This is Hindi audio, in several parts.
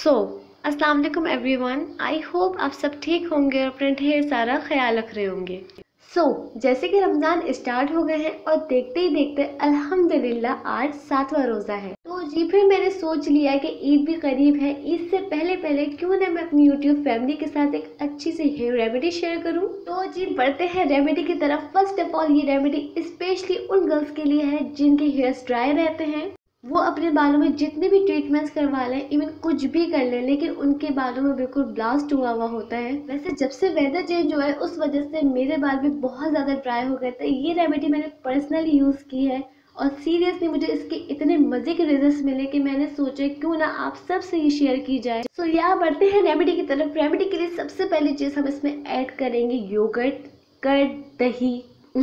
सो अस्सलाम वालेकुम एवरीवन। आई होप आप सब ठीक होंगे और अपने ढेर सारा ख्याल रख रहे होंगे। जैसे कि रमज़ान स्टार्ट हो गए हैं और देखते ही देखते अल्हम्दुलिल्लाह आज 7वां रोज़ा है। तो जी फिर मैंने सोच लिया कि ईद भी करीब है, ईद से पहले पहले क्यों ना मैं अपनी यूट्यूब फैमिली के साथ एक अच्छी सी हेयर रेमेडी शेयर करूं। तो जी बढ़ते हैं रेमेडी की तरफ। फर्स्ट ऑफ ऑल ये रेमेडी स्पेशली उन गर्ल्स के लिए है जिनके हेयर्स ड्राई रहते हैं। वो अपने बालों में जितने भी ट्रीटमेंट्स करवा लें, इवन कुछ भी कर लें, लेकिन उनके बालों में बिल्कुल ब्लास्ट हुआ हुआ होता है। वैसे जब से वेदर चेंज हुआ है उस वजह से मेरे बाल भी बहुत ज़्यादा ड्राई हो गए थे। ये रेमेडी मैंने पर्सनली यूज़ की है और सीरियसली मुझे इसके इतने मज़े के रिजल्ट्स मिले कि मैंने सोचा क्यों ना आप सबसे ये शेयर की जाए। सो यहाँ बढ़ते हैं रेमेडी की तरफ। रेमेडी के लिए सबसे पहली चीज़ हम इसमें ऐड करेंगे योगर्ट, कर्ड, दही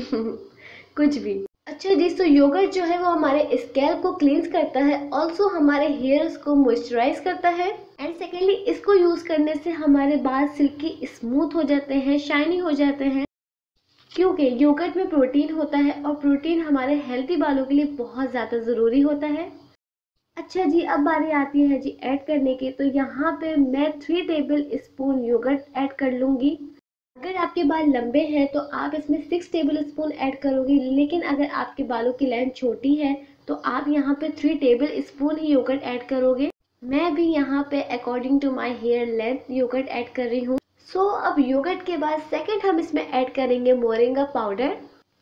कुछ भी। अच्छा जी, सो योगर्ट जो है वो हमारे स्कैल्प को क्लींस करता है, ऑल्सो हमारे हेयर्स को मॉइस्चराइज करता है एंड सेकेंडली इसको यूज करने से हमारे बाल सिल्की स्मूथ हो जाते हैं, शाइनी हो जाते हैं, क्योंकि योगर्ट में प्रोटीन होता है और प्रोटीन हमारे हेल्थी बालों के लिए बहुत ज़्यादा ज़रूरी होता है। अच्छा जी, अब बारी आती है जी ऐड करने की। तो यहाँ पे मैं 3 टेबल स्पून योगर्ट ऐड कर लूँगी। अगर आपके बाल लंबे हैं तो आप इसमें 6 टेबल स्पून ऐड करोगे, लेकिन अगर आपके बालों की लेंथ छोटी है तो आप यहाँ पे 3 टेबल स्पून ही योगर्ट ऐड करोगे। मैं भी यहाँ पे according to my hair length yogurt add कर रही हूँ। अब योगर्ट के बाद सेकंड हम इसमें ऐड करेंगे मोरिंगा पाउडर।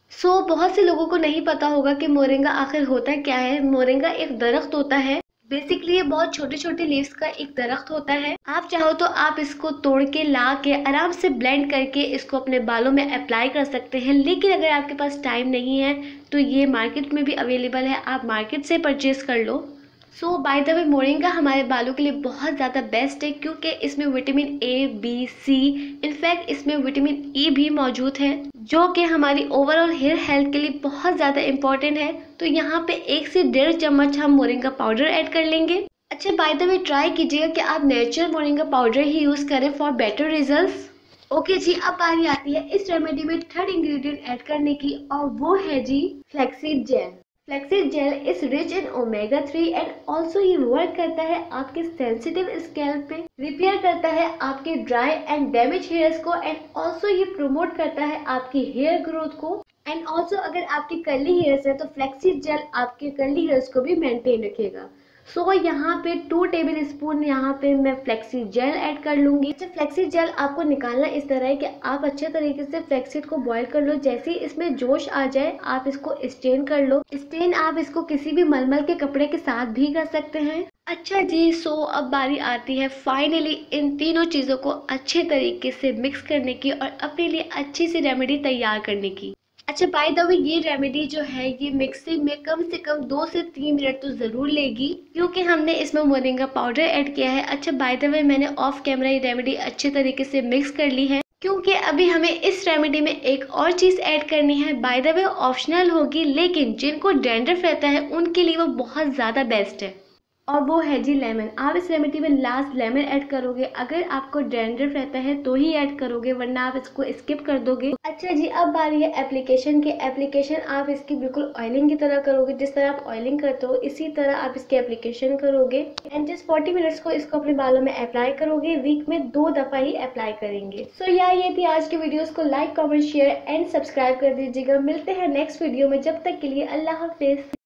बहुत से लोगों को नहीं पता होगा कि मोरिंगा आखिर होता क्या है। मोरिंगा एक दरख्त होता है, बेसिकली ये बहुत छोटे छोटे लीव्स का एक दरख्त होता है। आप चाहो तो आप इसको तोड़ के ला के आराम से ब्लेंड करके इसको अपने बालों में अप्लाई कर सकते हैं, लेकिन अगर आपके पास टाइम नहीं है तो ये मार्केट में भी अवेलेबल है, आप मार्केट से परचेज कर लो। बाय द वे मोरिंगा हमारे बालों के लिए बहुत ज़्यादा बेस्ट है क्योंकि इसमें vitamin A, B, C, in fact इसमें विटामिन ई भी मौजूद है जो कि हमारी ओवरऑल हेयर हेल्थ के लिए बहुत ज़्यादा इम्पोर्टेंट है। तो यहाँ पे 1 से 1.5 चम्मच हम मोरिंगा पाउडर ऐड कर लेंगे। अच्छा, बाय द वे ट्राई कीजिएगा कि आप नेचुरल मोरिंगा पाउडर ही यूज़ करें फॉर बेटर रिजल्ट्स। ओके जी, अब बारी आती है इस रेमेडी में थर्ड इंग्रेडिएंट ऐड करने की और वो है जी flaxseed gel. Flaxseed gel is rich in omega 3 and also ये वर्क करता है आपके सेंसिटिव स्कैल्प पे, रिपेयर करता है आपके ड्राई एंड डैमेज हेयर्स को एंड ऑल्सो ये प्रमोट करता है आपकी हेयर ग्रोथ को एंड ऑल्सो अगर आपके कर्ली हेयर्स है तो फ्लैक्सीड जेल आपके कर्ली हेयर्स को भी मेंटेन रखेगा। यहाँ पे 2 टेबल स्पून यहाँ पे मैं फ्लैक्सीड जेल ऐड कर लूंगी। फ्लैक्सीड जेल आपको निकालना इस तरह है कि आप अच्छे तरीके से फ्लैक्सीड को बॉईल कर लो। जैसे ही इसमें जोश आ जाए आप इसको स्टेन कर लो। स्टेन आप इसको किसी भी मलमल के कपड़े के साथ भी कर सकते हैं। अच्छा जी, अब बारी आती है फाइनली इन तीनों चीज़ों को अच्छे तरीके से मिक्स करने की और अपने लिए अच्छी सी रेमेडी तैयार करने की। अच्छा, बाय द वे ये रेमेडी जो है ये मिक्सिंग में कम से कम 2 से 3 मिनट तो ज़रूर लेगी क्योंकि हमने इसमें मोरिंगा पाउडर ऐड किया है। अच्छा, बाय द वे मैंने ऑफ कैमरा ये रेमेडी अच्छे तरीके से मिक्स कर ली है क्योंकि अभी हमें इस रेमेडी में एक और चीज़ ऐड करनी है। बाय द वे ऑप्शनल होगी, लेकिन जिनको डैंड्रफ रहता है उनके लिए वो बहुत ज़्यादा बेस्ट है और वो है जी लेमन। आप इस रेमेडी में लास्ट लेमन ऐड करोगे। अगर आपको डैंड्रफ रहता है तो ही ऐड करोगे, वरना आप इसको स्किप कर दोगे। अच्छा जी, अब बारी है एप्लीकेशन की। एप्लीकेशन आप इसकी बिल्कुल ऑयलिंग की तरह करोगे। जिस तरह आप ऑयलिंग करते हो इसी तरह आप इसकी एप्लीकेशन करोगे एंड जस्ट 40 मिनट्स को इसको अपने बालों में अप्लाई करोगे। वीक में 2 दफ़ा ही अप्लाई करेंगे। ये थी आज की वीडियोस को like, comment, share and subscribe कर दीजिएगा। मिलते हैं नेक्स्ट वीडियो में, जब तक के लिए अल्लाह हाफिज।